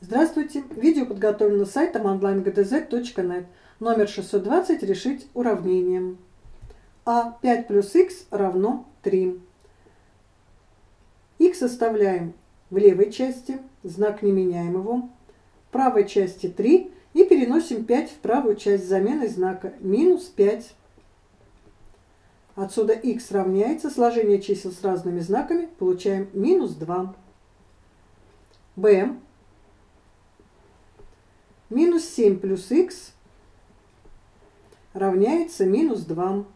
Здравствуйте! Видео подготовлено сайтом onlinegdz.net. Номер 620. Решить уравнение. А 5 плюс х равно 3. Х оставляем в левой части, знак не меняем его. В правой части 3 и переносим 5 в правую часть с заменой знака минус 5. Отсюда х равняется, сложение чисел с разными знаками, получаем минус 2. Б. Минус 7 плюс х равняется минус 2.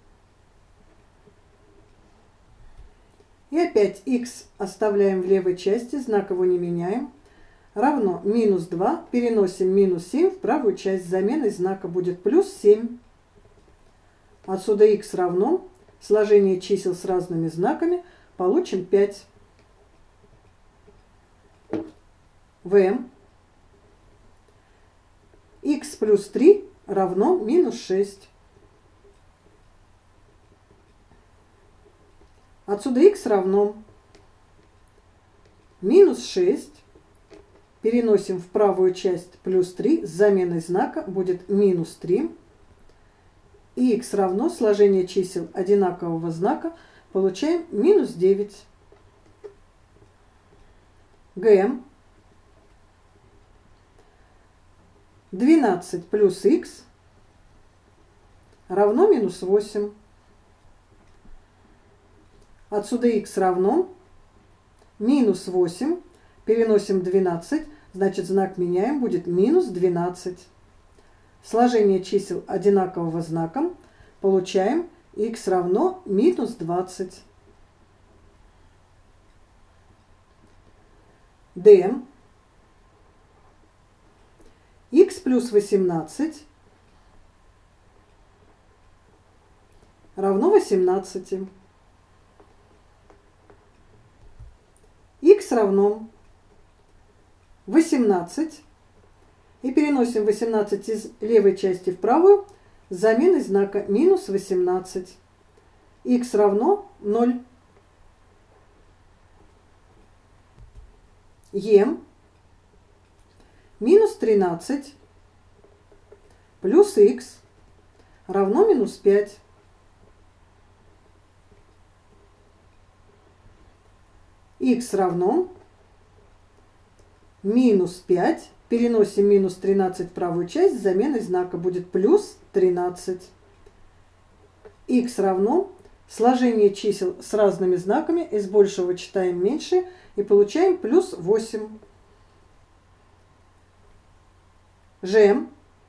И опять х оставляем в левой части, знак его не меняем. Равно минус 2, переносим минус 7 в правую часть, с заменой знака будет плюс 7. Отсюда х равно, сложение чисел с разными знаками, получим 5. В. Х плюс 3 равно минус 6. Отсюда х равно минус 6. Переносим в правую часть плюс 3. С заменой знака будет минус 3. И х равно, сложение чисел одинакового знака, получаем минус 9. Г. 12 плюс х равно минус 8. Отсюда х равно минус 8. Переносим 12, значит знак меняем, будет минус 12. Сложение чисел одинакового знака, получаем х равно минус 20. Д. Х плюс 18 равно 18. Х равно 18. И переносим 18 из левой части в правую с заменой знака минус 18. Х равно 0. Е. Минус 13 плюс х равно минус 5. Х равно минус 5. Переносим минус 13 в правую часть, с заменой знака будет плюс 13. Х равно, сложение чисел с разными знаками, из большего читаем меньше и получаем плюс 8. Ж.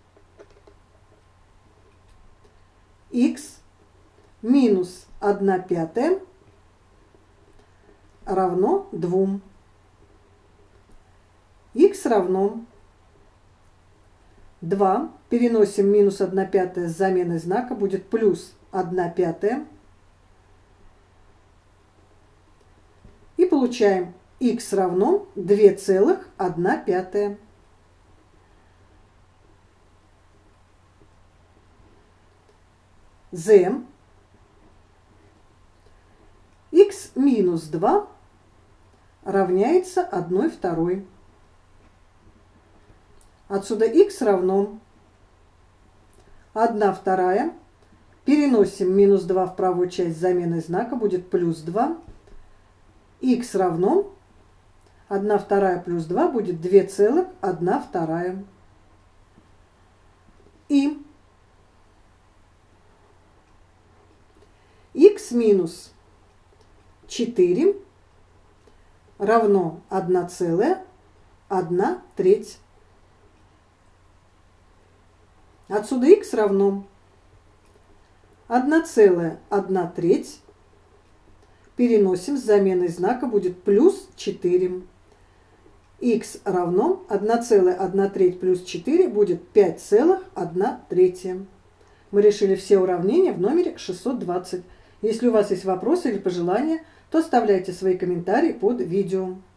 Х минус 1/5 равно 2. Х равно 2. Переносим минус 1/5 с заменой знака, будет плюс 1/5. И получаем х равно 2,1. З. Х минус 2 равняется 1/2. Отсюда х равно 1/2. Переносим минус 2 в правую часть с заменой знака, будет плюс 2. Х равно 1/2 плюс 2 будет 2,1. И х минус 4 равно 1,1/3. Отсюда х равно 1,1/3. Переносим, с заменой знака будет плюс 4. Х равно 1,1/3 плюс 4 будет 5,1/3. Мы решили все уравнения в номере 620. Если у вас есть вопросы или пожелания, то оставляйте свои комментарии под видео.